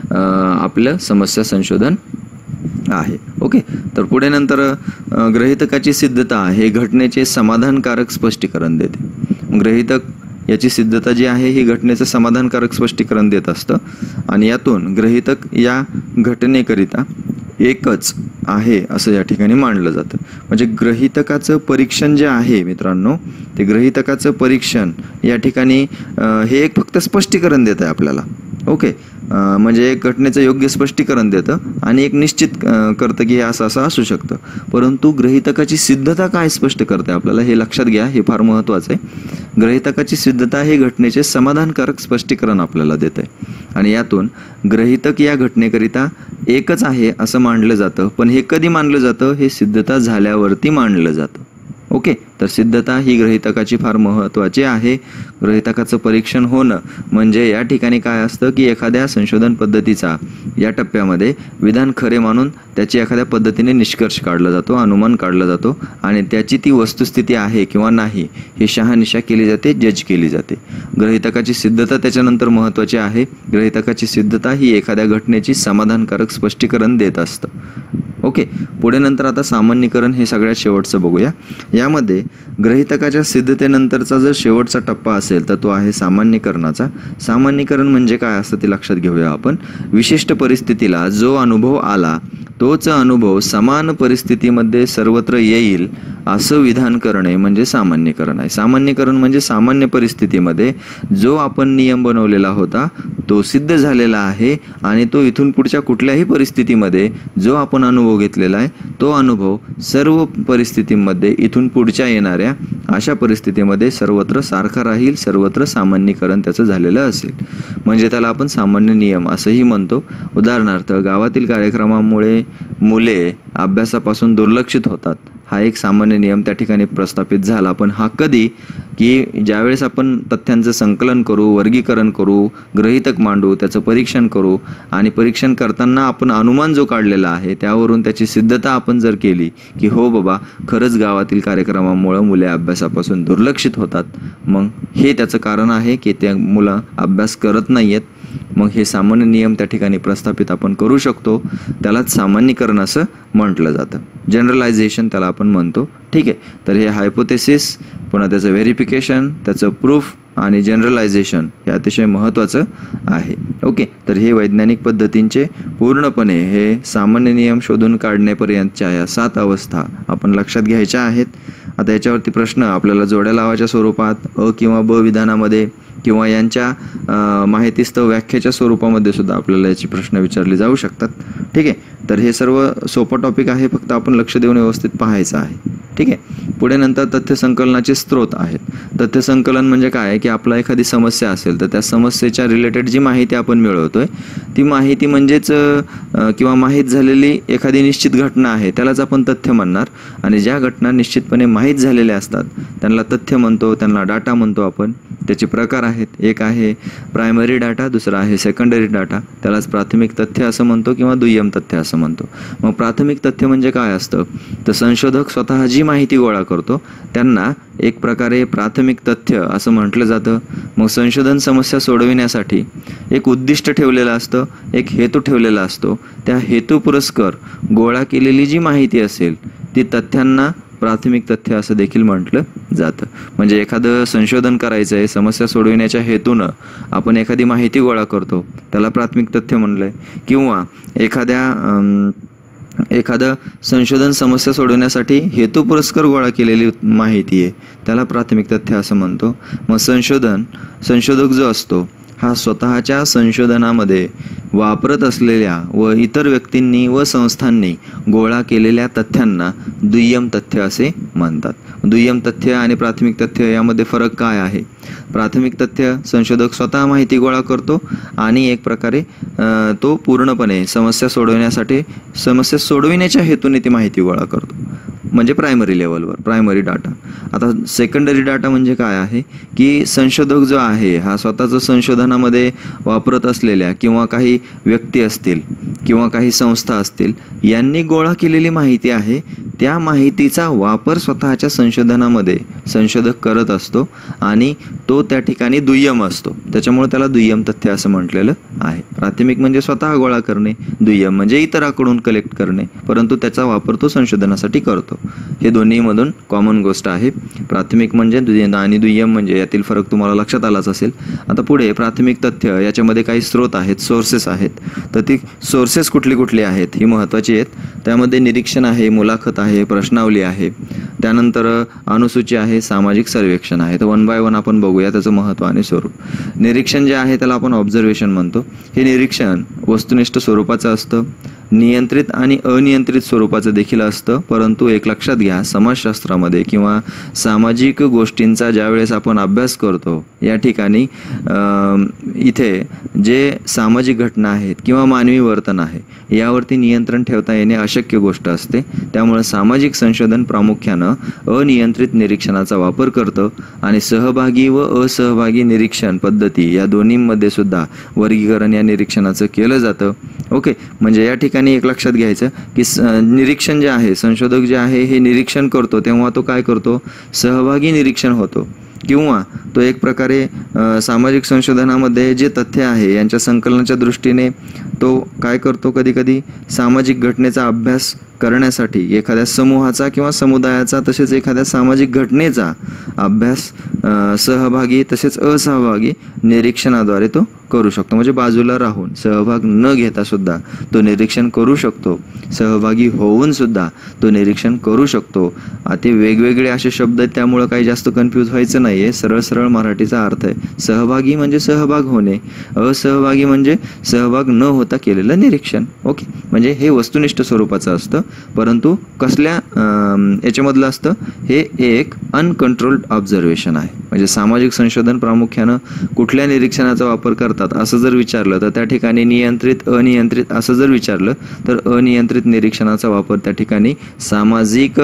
S1: आपलं समस्या संशोधन आहे. ओके, तर पुढे नंतर गृहीतकाची सिद्धता हे घटनेचे समाधानकारक स्पष्टीकरण देते. गृहीतक याची सिद्धता जी आहे ही घटनेचं समाधानकारक स्पष्टीकरण देत असतं आणि यातून गृहीतक या घटनेकरिता एकच आहे असं या ठिकाणी मानलं जातं. म्हणजे गृहीतकाचं परीक्षण जे आहे मित्रांनो, ते गृहीतकाचं परीक्षण या ठिकाणी हे एक फक्त स्पष्टीकरण देत आहे आपल्याला. ओके, म्हणजे एक घटनेचं योग्य स्पष्टीकरण देतं आणि एक निश्चित करतं की हे असं असं असू शकतं. परंतु गृहीतकाची सिद्धता काय स्पष्ट करते आपल्याला हे लक्षात घ्या, हे फार महत्त्वाचं आहे. गृहीतकाची सिद्धता हे घटनेचे समाधानकारक स्पष्टीकरण आपल्याला देते आणि यातून गृहीतक या घटनेकरिता एकच आहे असं मानलं जातं. पण हे कधी मानलं जातं, हे सिद्धता झाल्यावरती मानलं जातं. ओके, तर सिद्धता ही गृहीतकाची फार महत्त्वाची आहे. गृहीतकाचं परीक्षण होणं म्हणजे या ठिकाणी काय असतं की एखाद्या संशोधन पद्धतीचा या टप्प्यामध्ये विधान खरे मानून त्याची एखाद्या पद्धतीने निष्कर्ष काढला जातो, अनुमान काढला जातो आणि त्याची ती वस्तुस्थिती आहे किंवा नाही ही शहानिशा केली जाते, जज केली जाते. गृहीतकाची सिद्धता त्याच्यानंतर महत्त्वाची आहे. गृहीतकाची सिद्धता ही एखाद्या घटनेची समाधानकारक स्पष्टीकरण देत असतं. ओके, पुढे नंतर आता सामान्यीकरण हे सगळ्यात शेवटचं बघूया. यामध्ये गृहीतकाच्या सिद्धतेनंतरचा जर शेवटचा टप्पा असेल तर तो आहे सामान्यीकरणाचा. सामान्यीकरण म्हणजे काय असतं ते लक्षात घेऊया आपण. विशिष्ट परिस्थितीला जो अनुभव आला तोच अनुभव समान परिस्थितीमध्ये सर्वत्र येईल असं विधान करणे म्हणजे सामान्यीकरण आहे. सामान्यीकरण म्हणजे सामान्य परिस्थितीमध्ये जो आपण नियम बनवलेला होता तो सिद्ध झालेला आहे आणि तो इथून पुढच्या कुठल्याही परिस्थितीमध्ये जो आपण अनुभव घेतलेला आहे तो अनुभव सर्व परिस्थितीमध्ये इथून पुढच्या येणाऱ्या अशा परिस्थितीमध्ये सर्वत्र सारखा राहील, सर्वत्र सामान्यीकरण त्याचं झालेलं असेल. म्हणजे त्याला आपण सामान्य नियम असंही म्हणतो. उदाहरणार्थ, गावातील कार्यक्रमामुळे मुले अभ्यासापासून दुर्लक्षित होतात, हा एक सामान्य नियम त्या ठिकाणी प्रस्थापित झाला. पण हा कधी, की ज्यावेळेस आपण तथ्यांचं संकलन करू, वर्गीकरण करू, गृहीतक मांडू, त्याचं परीक्षण करू आणि परीक्षण करताना आपण अनुमान जो काढलेला आहे त्यावरून त्याची सिद्धता आपण जर केली की हो बाबा खरंच गावातील कार्यक्रमामुळे मुले अभ्यासापासून दुर्लक्षित होतात, मग हे त्याचं कारण आहे की त्या मुलं अभ्यास करत नाही आहेत, मग हे सामान्य नियम त्या ठिकाणी प्रस्थापित आपण करू शकतो. त्यालाच सामान्यीकरण असं म्हटलं जातं. जनरलायझेशन त्याला आपण म्हणतो. ठीक आहे, तर हे हायपोथेसिस, पुन्हा त्याचं व्हेरिफिकेशन, त्याचं प्रूफ आणि जनरलायझेशन हे अतिशय महत्त्वाचं आहे. ओके, तर हे वैज्ञानिक पद्धतींचे पूर्णपणे हे सामान्य नियम शोधून काढण्यापर्यंतच्या या सात अवस्था आपण लक्षात घ्यायच्या आहेत. आता याच्यावरती प्रश्न आपल्याला जोड्या लावाच्या स्वरूपात अ किंवा ब विधानामध्ये किंवा यांच्या माहितीस्तव व्याख्येच्या स्वरूपामध्ये सुद्धा आपल्याला याची प्रश्न विचारले जाऊ शकतात. ठीक आहे, तर हे सर्व सोपं टॉपिक आहे, फक्त आपण लक्ष देऊन व्यवस्थित पाहायचं आहे. ठीक आहे, पुढे नंतर तथ्य संकलनाचे स्रोत आहेत. तथ्य संकलन म्हणजे काय की आपला एखादी समस्या असेल तर त्या समस्येच्या रिलेटेड जी माहिती आपण मिळवतोय ती माहिती म्हणजेच किंवा माहीत झालेली एखादी निश्चित घटना आहे त्यालाच आपण तथ्य म्हणणार. आणि ज्या घटना निश्चितपणे माहीत झालेल्या असतात त्यांना तथ्य म्हणतो, त्यांना डाटा म्हणतो आपण. त्याचे प्रकार आहेत. एक आहे प्रायमरी डाटा, दुसरा आहे सेकंडरी डाटा. त्यालाच प्राथमिक तथ्य असं म्हणतो किंवा दुय्यम तथ्य असं म्हणतो. मग प्राथमिक तथ्य म्हणजे काय असतं, तर संशोधक स्वतः जी माहिती गोळा करतो त्यांना एक प्रकारे प्राथमिक तथ्य असं म्हटलं जातं. मग संशोधन समस्या सोडविण्यासाठी एक उद्दिष्ट ठेवलेलं असतं, एक हेतू ठेवलेला असतो. त्या हेतू पुरस्कर गोळा केलेली जी माहिती असेल ती तथ्यांना प्राथमिक तथ्य असं देखील म्हटलं जातं. म्हणजे एखादं संशोधन करायचं आहे, समस्या सोडविण्याच्या हेतूनं आपण एखादी माहिती गोळा करतो त्याला प्राथमिक तथ्य म्हणलंय. किंवा एखाद्या एखादं संशोधन समस्या सोडवण्यासाठी हेतू पुरस्कार गोळा केलेली माहिती आहे त्याला प्राथमिक तथ्य असं म्हणतो. मग संशोधन संशोधक जो असतो हा स्वतःच्या संशोधनामध्ये वापरत असलेल्या व इतर व्यक्तींनी व संस्थांनी गोळा केलेल्या तथ्यांना दुय्यम तथ्य असे म्हणतात. दुय्यम तथ्य आणि प्राथमिक तथ्य यामध्ये फरक काय आहे? प्राथमिक तथ्य संशोधक स्वतः माहिती गोळा करतो आणि एक प्रकारे तो पूर्णपणे समस्या सोडवण्यासाठी समस्या सोडविण्याच्या हेतूने ती माहिती गोळा करतो, म्हणजे प्रायमरी लेवलवर प्रायमरी डाटा. आता सेकंडरी डाटा म्हणजे काय आहे की संशोधक जो आहे हा स्वतःचं संशोधनामध्ये वापरत असलेल्या किंवा काही व्यक्ती असतील किंवा काही संस्था असतील यांनी गोळा केलेली माहिती आहे त्या माहितीचा वापर स्वतःच्या संशोधनामध्ये संशोधक करत असतो आणि तो त्या ठिकाणी दुय्यम असतो. त्याच्यामुळे त्याला दुय्यम तथ्य असं म्हटलेलं आहे. प्राथमिक म्हणजे स्वतः गोळा करणे, दुय्यम म्हणजे इतरांकडून कलेक्ट करणे, परंतु त्याचा वापर तो संशोधनासाठी करतो. हे दोन्हीमधून कॉमन गोष्ट आहे. प्राथमिक म्हणजे आणि दुय्यम म्हणजे यातील फरक तुम्हाला लक्षात आलाच असेल. आता पुढे प्राथमिक तथ्य याच्यामध्ये काही स्रोत आहेत, सोर्सेस आहेत. तर ती सोर्सेस कुठली कुठली आहेत ही महत्त्वाची आहेत. त्यामध्ये निरीक्षण आहे, मुलाखत आहे, प्रश्नावली आहे, त्यानंतर अनुसूची आहे, सामाजिक सर्वेक्षण आहे. तर वन बाय वन आपण बघूया त्याचं महत्त्व आणि स्वरूप. निरीक्षण जे आहे त्याला आपण ऑब्झर्वेशन म्हणतो. हे निरीक्षण वस्तुनिष्ठ स्वरूपाचं असतं, नियंत्रित आणि अनियंत्रित स्वरूपाचं देखील असतं. परंतु एक लक्षात घ्या, समाजशास्त्रामध्ये किंवा सामाजिक गोष्टींचा ज्यावेळेस आपण अभ्यास करतो या ठिकाणी इथे जे सामाजिक घटना आहेत किंवा मानवी वर्तन आहे यावरती नियंत्रण ठेवता येणे अशक्य गोष्ट असते. त्यामुळे सामाजिक संशोधन प्रामुख्यानं अनियंत्रित निरीक्षणाचा वापर करतं आणि सहभागी व असहभागी निरीक्षण पद्धती या दोन्हीमध्ये सुद्धा वर्गीकरण या निरीक्षणाचं केलं जातं. ओके, म्हणजे या ठिकाणी एक लक्षात घ्यायचं की निरीक्षण जे आहे, संशोधक जे आहे हे निरीक्षण करतो तेव्हा तो काय करतो, सहभागी निरीक्षण होतो किंवा तो एक प्रकारे सामाजिक संशोधनामध्ये जे तथ्य आहे यांच्या संकलनाच्या दृष्टीने तो काय करतो, कधी कधी सामाजिक घटनेचा अभ्यास करण्यासाठी एखाद्या समूहाचा किंवा समुदायाचा तसेच एखाद्या सामाजिक घटनेचा अभ्यास सहभागी तसेच असहभागी निरीक्षणाद्वारे तो करू शकतो. म्हणजे बाजूला राहून सहभाग न घेता सुद्धा तो निरीक्षण करू शकतो, सहभागी होऊन सुद्धा तो निरीक्षण करू शकतो. ते वेगवेगळे असे शब्द आहेत त्यामुळं काही जास्त कन्फ्यूज व्हायचं नाही आहे. सरळ सरळ मराठीचा अर्थ आहे. सहभागी म्हणजे सहभाग होणे, असहभागी म्हणजे सहभाग न होता केलेलं निरीक्षण. ओके, म्हणजे हे वस्तुनिष्ठ स्वरूपाचं असतं, परंतु कसल्या याच्यामधलं असतं, हे एक अनकंट्रोल्ड ऑब्झर्वेशन आहे. म्हणजे सामाजिक संशोधन प्रामुख्यानं कुठल्या निरीक्षणाचा वापर करतात असं जर विचारलं तर त्या ठिकाणी नियंत्रित अनियंत्रित असं जर विचारलं तर अनियंत्रित निरीक्षणाचा वापर त्या ठिकाणी सामाजिक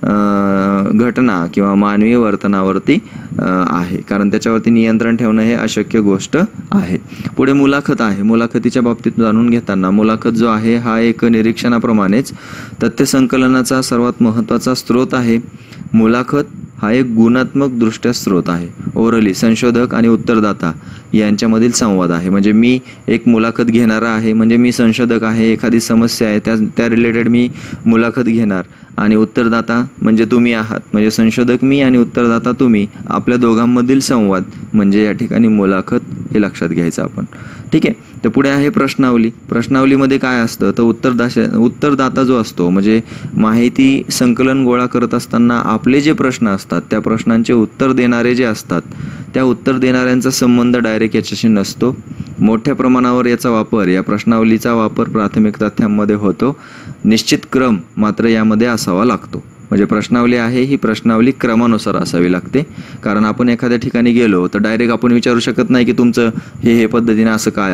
S1: घटना किंवा मानवी वर्तनावरती आहे, कारण त्याच्यावरती नियंत्रण ठेवणं हे अशक्य गोष्ट आहे. पुढे मुलाखत आहे. मुलाखतीच्या बाबतीत जाणून घेताना मुलाखत जो आहे हा एक निरीक्षणाप्रमाणेच तथ्य संकलनाचा सर्वात महत्त्वाचा स्रोत आहे. मुलाखत हा एक गुणात्मक दृष्ट्या स्रोत आहे. ओरली संशोधक आणि उत्तरदाता यांच्यामधील संवाद आहे. म्हणजे मी एक मुलाखत घेणारा आहे, म्हणजे मी संशोधक आहे, एखादी समस्या आहे त्या त्या रिलेटेड मी मुलाखत घेणार, आणि उत्तरदाता म्हणजे तुम्ही आहात, म्हणजे संशोधक मी आणि उत्तरदाता तुम्ही, आपल्या दोघांमधील संवाद म्हणजे या ठिकाणी मुलाखत, हे लक्षात घ्यायचं आपण. ठीक आहे. तर पुढे आहे प्रश्नावली. प्रश्नावलीमध्ये काय असतं तर उत्तरदाश उत्तरदाता जो असतो म्हणजे माहिती संकलन गोळा करत असताना आपले जे प्रश्न असतात त्या प्रश्नांचे उत्तर देणारे जे असतात त्या उत्तर देणाऱ्यांचा संबंध डायरेक्ट याच्याशी नसतो. मोठ्या प्रमाणावर याचा वापर, या प्रश्नावलीचा वापर प्राथमिक तथ्यांमध्ये होतो. निश्चित क्रम मात्र यामध्ये असावा लागतो. म्हणजे प्रश्नावली आहे ही प्रश्नावली क्रमानुसार असावी लागते, कारण आपण एखाद्या ठिकाणी गेलो तर डायरेक्ट आपण विचारू शकत नाही की तुमचं हे हे पद्धतीने असं काय आहे.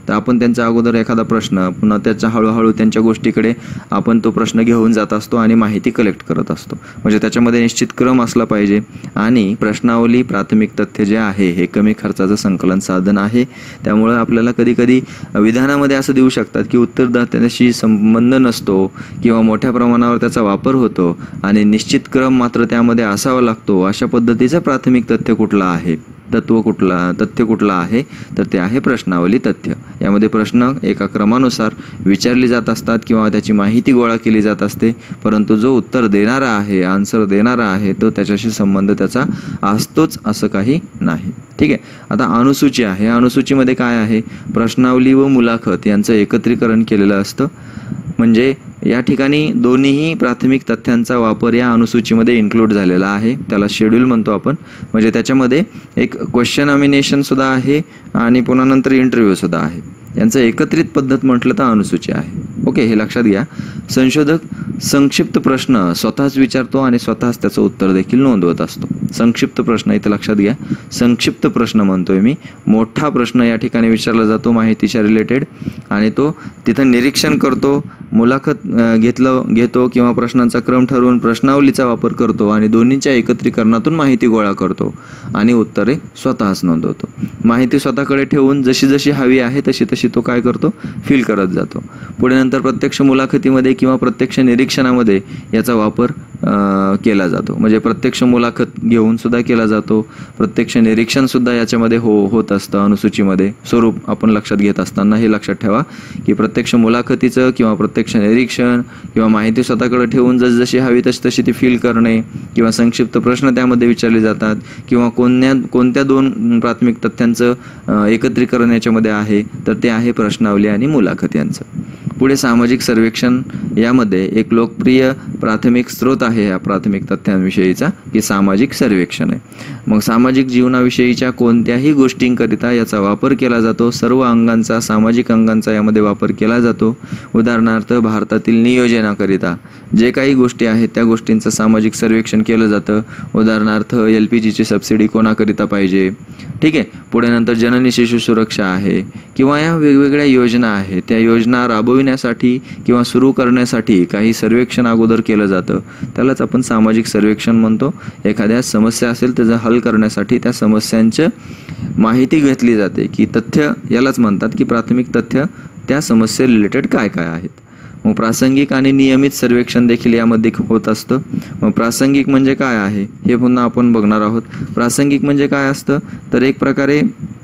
S1: तर आपण त्यांच्या अगोदर एखादा प्रश्न, पुन्हा त्याच्या हळूहळू त्यांच्या गोष्टीकडे आपण तो प्रश्न घेऊन जात असतो आणि माहिती कलेक्ट करत असतो. म्हणजे त्याच्यामध्ये निश्चित क्रम असला पाहिजे. आणि प्रश्नावली प्राथमिक तथ्य जे आहे हे कमी खर्चाचं संकलन साधन आहे. त्यामुळे आपल्याला कधी कधी विधानामध्ये असं देऊ शकतात की उत्तरदात्याशी संबंध नसतो किंवा मोठ्या प्रमाणावर त्याचा वापर होतो आणि निश्चित क्रम मात्र त्यामध्ये असावा लागतो. अशा पद्धतीचं प्राथमिक तथ्य कुठलं आहे, तत्व कुठला तथ्य कुठलं आहे, तर ते आहे प्रश्नावली तथ्य. यामध्ये प्रश्न एका क्रमानुसार विचारले जात असतात किंवा त्याची माहिती गोळा केली जात असते, परंतु जो उत्तर देणारा आहे, आन्सर देणारा आहे, तो त्याच्याशी संबंध त्याचा असतोच असं काही नाही. ठीक आहे. आता अनुसूची आहे. अनुसूचीमध्ये काय आहे, प्रश्नावली व मुलाखत यांचं एकत्रीकरण केलेलं असतं. म्हणजे या ठिकाणी दोन्हीही प्राथमिक तथ्यांचा वापर या अनुसूचीमध्ये इन्क्लूड झालेला आहे. त्याला शेड्यूल म्हणतो आपण. म्हणजे त्याच्यामध्ये एक क्वेश्चन नॉमिनेशन सुद्धा आहे आणि पुन्हा नंतर इंटरव्ह्यू सुद्धा आहे. यांचं एकत्रित पद्धत म्हटलं तर अनुसूची आहे. ओके, हे लक्षात घ्या. संशोधक संक्षिप्त प्रश्न स्वतःच विचारतो आणि स्वतःच त्याचं उत्तर देखील नोंदवत असतो. संक्षिप्त प्रश्न इथं लक्षात घ्या, संक्षिप्त प्रश्न म्हणतोय मी. मोठा प्रश्न या ठिकाणी विचारला जातो माहितीच्या रिलेटेड आणि तो तिथं निरीक्षण करतो, मुलाखत घेतलं घेतो किंवा प्रश्नांचा क्रम ठरवून प्रश्नावलीचा वापर करतो आणि दोन्हीच्या एकत्रीकरणातून माहिती गोळा करतो आणि उत्तरे स्वतःच नोंदवतो. माहिती स्वतःकडे ठेवून जशी जशी हवी आहे तशी तशी तो काय करतो, फिल करत जातो. पुढे नंतर प्रत्यक्ष मुलाखतीमध्ये किंवा प्रत्यक्ष निरीक्षणामध्ये याचा वापर केला जातो. म्हणजे प्रत्यक्ष मुलाखत घेऊन सुद्धा केला जातो, प्रत्यक्ष निरीक्षण सुद्धा याच्यामध्ये हो होत असतं. अनुसूचीमध्ये स्वरूप आपण लक्षात घेत असताना हे लक्षात ठेवा की प्रत्यक्ष मुलाखतीचं किंवा प्रत्यक्ष निरीक्षण किंवा माहिती स्वतःकडे ठेवून जसजशी हवी तशी तशी ती फील करणे किंवा संक्षिप्त प्रश्न त्यामध्ये विचारले जातात किंवा कोणत्या कोणत्या दोन प्राथमिक तथ्यांचं एकत्रीकरण याच्यामध्ये आहे, तर ते आहे प्रश्नावली आणि मुलाखत यांचं. पुढे सामाजिक सर्वेक्षण. यामध्ये एक लोकप्रिय प्राथमिक स्रोत आहे या प्राथमिक तथ्यांविषयीचा की सामाजिक सर्वेक्षण आहे. मग सामाजिक जीवनाविषयीच्या कोणत्याही गोष्टींकरिता याचा वापर केला जातो. सर्व अंगांचा, सामाजिक अंगांचा यामध्ये वापर केला जातो. उदाहरणार्थ भारतातील नियोजनाकरिता जे काही गोष्टी आहेत त्या गोष्टींचं सामाजिक सर्वेक्षण केलं जातं. उदाहरणार्थ एल पी जीची सबसिडी कोणाकरिता पाहिजे. ठीक आहे. पुढे नंतर जननी शिशु सुरक्षा आहे किंवा या वेगवेगळ्या योजना आहेत, त्या योजना राबविण्यासाठी किंवा सुरू करण्यासाठी काही सर्वेक्षण अगोदर केलं जातं. त्यालाच आपण सामाजिक सर्वेक्षण म्हणतो. एखाद्या समस्या असेल त्याचा हल करण्यासाठी त्या समस्यांची माहिती घेतली जाते की तथ्य यालाच म्हणतात की प्राथमिक तथ्य त्या समस्ये रिलेटेड काय काय आहेत. मग प्रासंगिक आणि नियमित सर्वेक्षण देखील यामध्ये होत असतं. मग प्रासंगिक म्हणजे काय आहे हे पुन्हा आपण बघणार आहोत. प्रासंगिक म्हणजे काय असतं, तर एक प्रकारे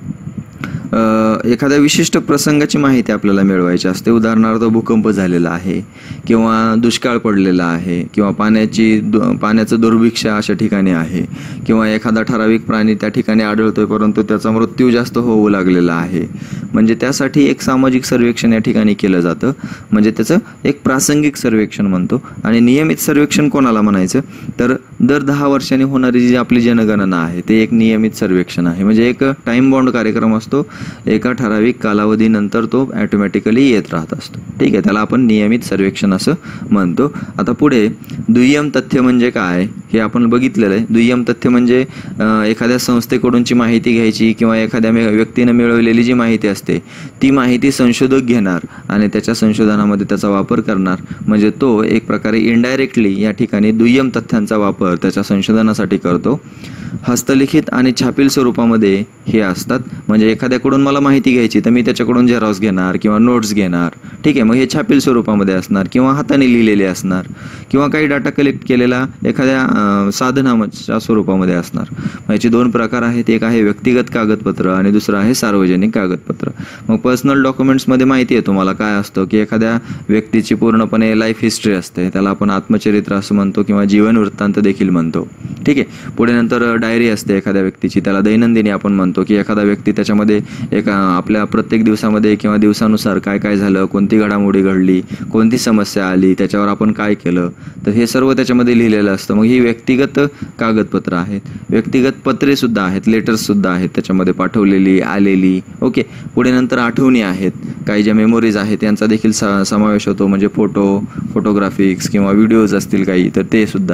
S1: एखाद्या विशिष्ट प्रसंगाची माहिती आपल्याला मिळवायची असते. उदाहरणार्थ भूकंप झालेला आहे किंवा दुष्काळ पडलेला आहे किंवा पाण्याची पाण्याचं दुर्भिक्ष अशा ठिकाणी आहे किंवा एखादा ठराविक प्राणी त्या ठिकाणी आढळतोय परंतु त्याचा मृत्यू जास्त होऊ लागलेला आहे. म्हणजे त्यासाठी एक सामाजिक सर्वेक्षण या ठिकाणी केलं जातं. म्हणजे त्याचं एक प्रासंगिक सर्वेक्षण म्हणतो. आणि नियमित सर्वेक्षण कोणाला म्हणायचं, तर दर दहा वर्षांनी होणारी जी आपली जनगणना आहे ते एक नियमित सर्वेक्षण आहे. म्हणजे एक टाइम बाउंड कार्यक्रम असतो. एका ठराविक कालावधीनंतर तो ऑटोमॅटिकली येत राहत असतो. ठीक आहे, त्याला आपण नियमित सर्वेक्षण असं म्हणतो. आता पुढे दुय्यम तथ्य म्हणजे काय हे आपण बघितलेलं आहे. दुय्यम तथ्य म्हणजे एखाद्या संस्थेकडूनची माहिती घ्यायची किंवा एखाद्या व्यक्तीने मिळवलेली जी माहिती असते ती माहिती संशोधक घेणार आणि त्याच्या संशोधनामध्ये त्याचा वापर करणार. म्हणजे तो एक प्रकारे इनडायरेक्टली या ठिकाणी दुय्यम तथ्यांचा वापर त्याच्या संशोधनासाठी करतो. हस्तलिखित आणि छापील स्वरूपामध्ये हे असतात. म्हणजे एखाद्याकडून मला माहिती घ्यायची तर मी त्याच्याकडून झेरॉक्स घेणार किंवा नोट्स घेणार. ठीक आहे, मग हे छापील स्वरूपामध्ये असणार किंवा हाताने लिहिलेले असणार किंवा काही डाटा कलेक्ट केलेला एखाद्या साधनाच्या स्वरूपामध्ये असणार. याचे दोन प्रकार आहेत. एक आहे व्यक्तिगत कागदपत्र आणि दुसरं आहे सार्वजनिक कागदपत्र. मग पर्सनल डॉक्युमेंट्समध्ये माहिती आहे तुम्हाला काय असतं की एखाद्या व्यक्तीची पूर्णपणे लाईफ हिस्ट्री असते, त्याला आपण आत्मचरित्र असं म्हणतो किंवा जीवन वृत्तांत देखील म्हणतो. ठीक आहे. पुढे नंतर डायरी असते एखाद्या व्यक्तीची, त्याला दैनंदिनी आपण म्हणतो की एखादा व्यक्ती त्याच्यामध्ये एका आपल्या प्रत्येक दिवसामध्ये किंवा दिवसानुसार काय काय झालं, कोणती घडामोडी घडली, कोणती समस्या आली, त्याच्यावर आपण काय केलं, तर हे सर्व त्याच्यामध्ये लिहिलेलं असतं. मग ही व्यक्तिगत कागदपत्र आहेत. व्यक्तिगत पत्रे सुद्धा आहेत, लेटर्स सुद्धा आहेत त्याच्यामध्ये पाठवलेली आलेली. ओके. पुढे नंतर आठवणी आहेत, काही ज्या मेमोरीज आहेत यांचा देखील समावेश होतो. म्हणजे फोटो फोटोग्राफिक्स किंवा व्हिडिओज असतील काही तर ते सुद्धा.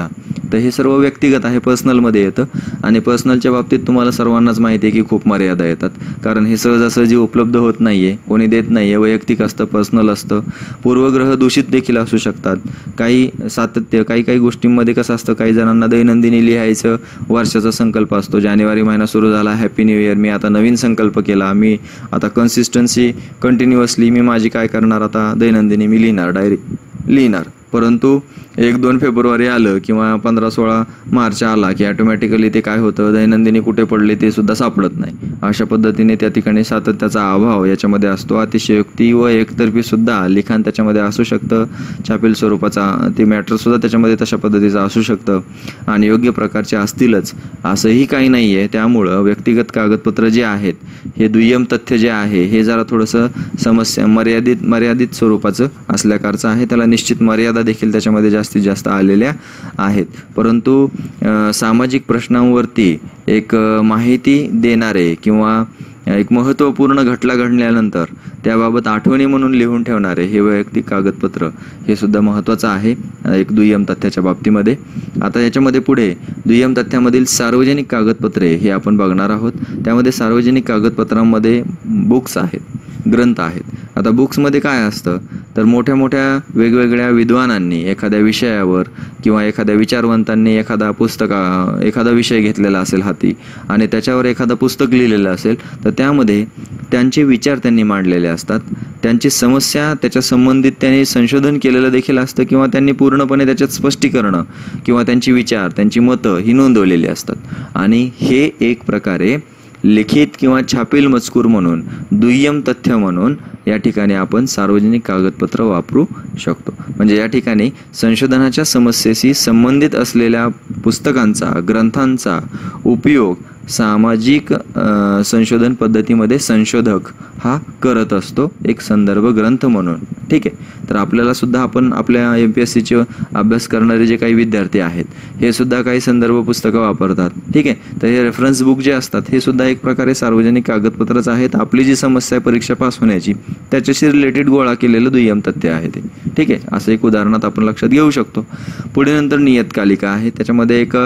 S1: तर हे सर्व व्यक्तिगत आहे, पर्सनलमध्ये येतं आणि पर्सनलच्या बाबतीत तुम्हाला सर्वांनाच माहिती आहे की खूप मर्यादा येतात, कारण हे सहजासहजी उपलब्ध होत नाही आहे, कोणी देत नाही आहे, वैयक्तिक असतं, पर्सनल असतं. पूर्वग्रह दूषित देखील असू शकतात. काही सातत्य काही काही गोष्टींमध्ये कसं असतं, काही जणांना दैनंदिनी लिहायचं वर्षाचा संकल्प असतो. जानेवारी महिना सुरू झाला, हॅपी न्यू इयर, मी आता नवीन संकल्प केला, मी आता कन्सिस्टन्सी कंटिन्युअसली मी माझी काय करणार, आता दैनंदिनी मी लिहिणार, डायरी लिहिणार. परंतु एक दोन फेब्रुवारी आलं किंवा पंधरा सोळा मार्च आला की ऑटोमॅटिकली ते काय होतं, दैनंदिनी कुठे पडले ते सुद्धा सापडत नाही. अशा पद्धतीने त्या ठिकाणी सातत्याचा अभाव याच्यामध्ये असतो. अतिशयोक्ती व एकतर्फी सुद्धा लिखाण त्याच्यामध्ये असू शकतं. छापील स्वरूपाचा ते मॅटरसुद्धा त्याच्यामध्ये तशा पद्धतीचं असू शकतं आणि योग्य प्रकारचे असतीलच असंही काही नाही आहे. त्यामुळं व्यक्तिगत कागदपत्र जे आहेत, हे दुय्यम तथ्य जे आहे हे जरा थोडंसं समस्या मर्यादित मर्यादित स्वरूपाचं असल्याकारचं आहे. त्याला निश्चित मर्यादा देखील त्याच्यामध्ये जास्तीत जास्त आलेल्या आहेत. परंतु सामाजिक प्रश्नांवरती एक माहिती देणारे किंवा एक महत्त्वपूर्ण घटना घडल्यानंतर त्याबाबत आठवणी म्हणून लिहून ठेवणारे हे वैयक्तिक कागदपत्र हे सुद्धा महत्त्वाचं आहे एक दुय्यम तथ्याच्या बाबतीमध्ये. आता याच्यामध्ये पुढे दुय्यम तथ्यामधील सार्वजनिक कागदपत्रे हे आपण बघणार आहोत. त्यामध्ये सार्वजनिक कागदपत्रांमध्ये बुक्स आहेत, ग्रंथ आहेत. आता बुक्समध्ये काय असतं तर मोठ्या मोठ्या वेगवेगळ्या विद्वानांनी एखाद्या विषयावर किंवा एखाद्या विचारवंतांनी एखादा पुस्तका एखादा विषय घेतलेला असेल हाती आणि त्याच्यावर एखादं पुस्तक लिहिलेलं असेल तर त्यामध्ये त्यांचे विचार त्यांनी मांडलेले असतात. त्यांची समस्या त्याच्या संबंधित त्यांनी संशोधन केलेलं देखील असतं किंवा त्यांनी पूर्णपणे त्याच्यात स्पष्टीकरणं किंवा त्यांची विचार त्यांची मतं ही नोंदवलेली असतात आणि हे एक प्रकारे लिखित किंवा छापील मजकूर म्हणून दुय्यम तथ्य म्हणून या ठिकाणी आपण सार्वजनिक कागदपत्र वापरू शकतो. म्हणजे या ठिकाणी संशोधनाच्या समस्येशी संबंधित असलेल्या पुस्तकांचा ग्रंथांचा उपयोग सामाजिक संशोधन पद्धतीमध्ये संशोधक हा करत असतो एक संदर्भ ग्रंथ म्हणून. ठीक आहे, तर आपल्याला सुद्धा आपण आपल्या एम पी एस सीचे अभ्यास करणारे जे काही विद्यार्थी आहेत हे सुद्धा काही संदर्भ पुस्तकं वापरतात. ठीक आहे, तर हे रेफरन्स बुक जे असतात हे सुद्धा एक प्रकारे सार्वजनिक कागदपत्रच आहेत. आपली जी समस्या आहे परीक्षा पास होण्याची त्याच्याशी रिलेटेड गोळा केलेलं दुय्यम तथ्य आहे ते. ठीक आहे, असं एक उदाहरणात आपण लक्षात घेऊ शकतो. पुढे नंतर नियतकालिका आहे. त्याच्यामध्ये एक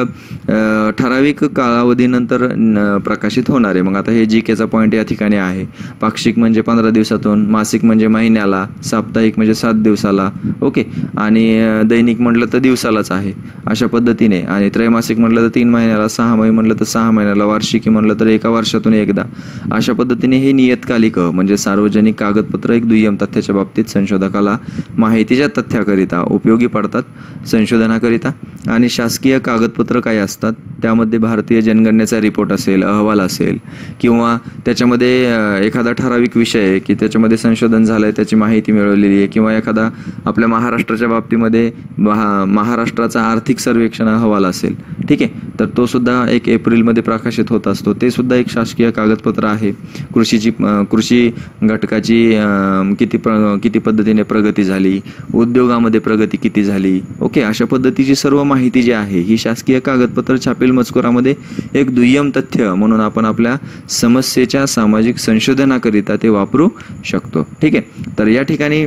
S1: ठराविक कालावधीनंतर प्रकाशित होणारे, मग आता हे जी केचा पॉईंट या ठिकाणी आहे. पाक्षिक म्हणजे पंधरा दिवसातून, मासिक म्हणजे महिन्याला, साप्ताहिक म्हणजे सात दिवसाला, ओके, आणि दैनिक म्हटलं तर दिवसालाच आहे अशा पद्धतीने, आणि त्रैमासिक म्हटलं तर तीन महिन्याला, सहा महिने म्हटलं तर सहा महिन्याला, वार्षिकी म्हटलं तर एका वर्षातून एकदा. अशा पद्धतीने हे नियतकालिक म्हणजे सार्वजनिक कागदपत्र एक दुय्यम तथ्याच्या बाबतीत संशोधकाला माहितीच्या तथ्याकरिता उपयोगी पडतात संशोधनाकरिता. आणि शासकीय कागदपत्र काय असतात त्यामध्ये भारतीय जनगणनेचा रिपोर्ट असेल, अहवाल असेल किंवा त्याच्यामध्ये एखादा ठराविक विषय की त्याच्यामध्ये संशोधन झालं आहे त्याची माहिती मिळवलेली आहे, किंवा एखादा आपल्या महाराष्ट्राच्या बाबतीमध्ये महा महाराष्ट्राचा आर्थिक सर्वेक्षण अहवाल असेल, ठीक आहे, तर तो सुद्धा एक एप्रिलमध्ये प्रकाशित होत असतो. ते सुद्धा एक शासकीय कागदपत्र आहे. कृषीची कृषी घटकाची किती प्र किती पद्धतीने प्रगती झाली, उद्योगामध्ये प्रगती किती झाली, ओके, अशा पद्धतीची सर्व माहिती जी आहे ही शासकीय कागदपत्र छापील मजकुरामध्ये एक दुय्यम तथ्य म्हणून आपण आपल्या समस्येच्या सामाजिक संशोधनाकरिता ते वापरू शकतो. ठीक आहे, तर या ठिकाणी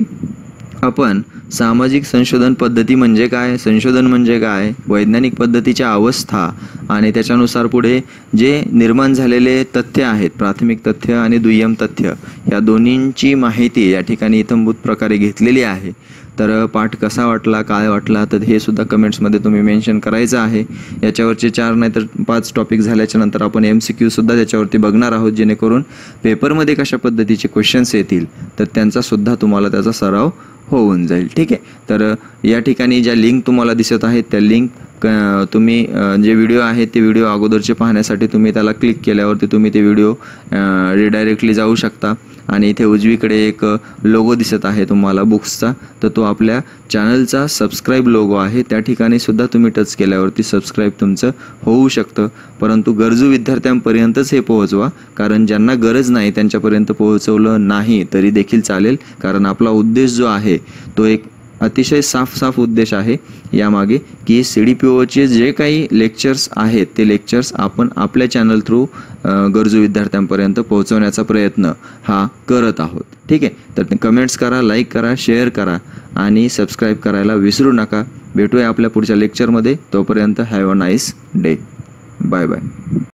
S1: आपण सामाजिक संशोधन पद्धती म्हणजे काय, संशोधन म्हणजे काय, वैज्ञानिक पद्धतीच्या अवस्था आणि त्याच्यानुसार पुढे जे निर्माण झालेले तथ्य आहेत, प्राथमिक तथ्य आणि दुय्यम तथ्य, या दोन्हींची माहिती या ठिकाणी इत्थंभूत प्रकारे घेतलेली आहे. तर पाठ कसा वाटला, काय वाटला, तर हे सुद्धा कमेंट्समध्ये तुम्ही मेन्शन करायचं आहे. याच्यावरचे चार नाही तर पाच टॉपिक झाल्याच्या नंतर आपण एम सी क्यू सुद्धा त्याच्यावरती बघणार आहोत, जेणेकरून पेपरमध्ये कशा पद्धतीचे क्वेश्चन्स येतील तर त्यांचा सुद्धा तुम्हाला त्याचा सराव होऊन जाईल. ठीक आहे, तर या ठिकाणी ज्या लिंक तुम्हाला दिसत आहेत त्या लिंक तुम्ही जे व्हिडिओ आहेत ते व्हिडिओ अगोदरचे पाहण्यासाठी तुम्ही त्याला क्लिक केल्यावरती तुम्ही ते व्हिडिओ रिडायरेक्टली जाऊ शकता. आणि इथे उजवीकडे एक लोगो दिसत आहे तुम्हाला बुक्सचा, तर तो आपल्या चॅनलचा सबस्क्राईब लोगो आहे. त्या ठिकाणी सुद्धा तुम्ही टच केल्यावरती सबस्क्राईब तुमचं होऊ शकतं. परंतु गरजू विद्यार्थ्यांपर्यंतच हे पोहोचवा, कारण ज्यांना गरज नाही त्यांच्यापर्यंत पोहोचवलं नाही तरी देखील चालेल, कारण आपला उद्देश जो आहे तो एक अतिशय साफ साफ उद्देश आहे यामागे की सी डी पी ओचे जे काही लेक्चर्स आहेत ते लेक्चर्स आपण आपल्या चॅनल थ्रू गरजू विद्यार्थ्यांपर्यंत पोहोचवण्याचा प्रयत्न हा करत आहोत. ठीक आहे, तर कमेंट्स करा, लाईक करा, शेअर करा आणि सबस्क्राईब करायला विसरू नका. भेटूया आपल्या पुढच्या लेक्चरमध्ये. तोपर्यंत have a nice day. Bye bye.